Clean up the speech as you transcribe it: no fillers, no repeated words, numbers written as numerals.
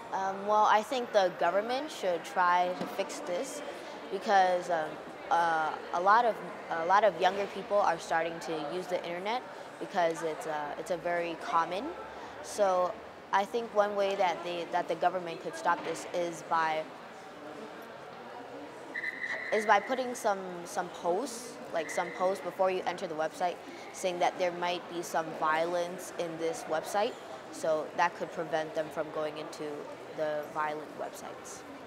Well, I think the government should try to fix this because a lot of younger people are starting to use the internet because it's a very common. So I think one way that the government could stop this is by putting some posts, like some posts before you enter the website, saying that there might be some violence in this website. So that could prevent them from going into the violent websites.